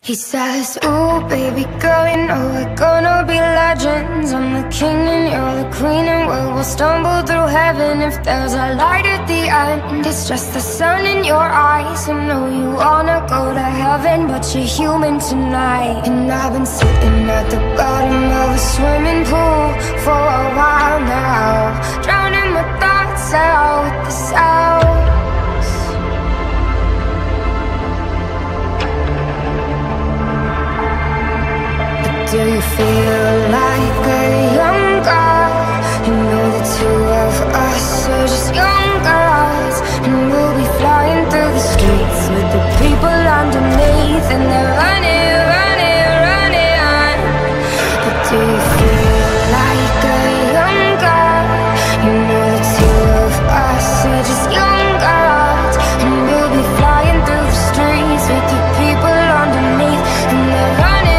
He says, ooh, baby girl, you know we're gonna be legends. I'm the king and you're the queen, and we'll stumble through heaven. If there's a light at the end, it's just the sun in your eyes. I know you wanna go to heaven, but you're human tonight. And I've been sitting at the bottom of a swimming pool for a while now, drowning my thoughts out with the sounds. Do you feel like a young girl? You know the two of us are just young girls, and we'll be flying through the streets with the people underneath, and they're running, running, running. But do you feel like a young girl? You know the two of us are just young girls, and we'll be flying through the streets with the people underneath, and they're running.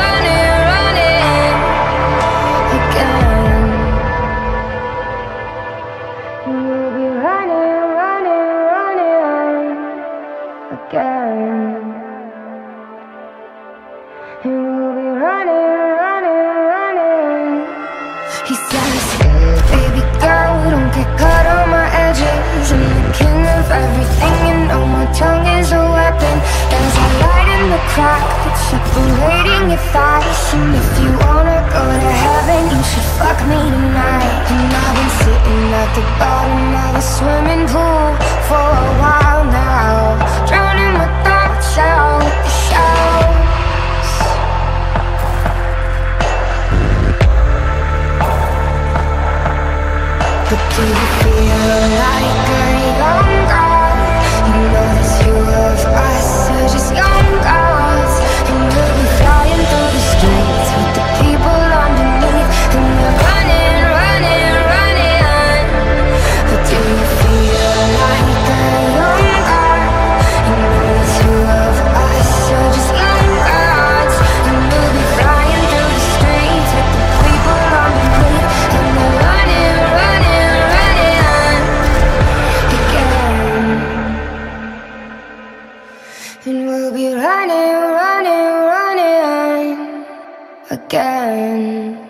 He says, baby girl, don't get caught on my edges. I'm the king of everything, you know my tongue is a weapon. There's a light in the crack that's separating your thighs, and if you wanna go to heaven, you should fuck me tonight. And I've been sitting at the bottom of a swimming pool for a while now, drowning my thoughts out with the shallows. But do you feel like a young girl? You know the two of us are just young girls, and we'll be flying through the streets with the people underneath, and they're running, running, running. But do you feel like a young girl? You know the two of us are just young girls, and we'll be flying through the streets with the people underneath, and they're running, running. And we'll be running, running, running again.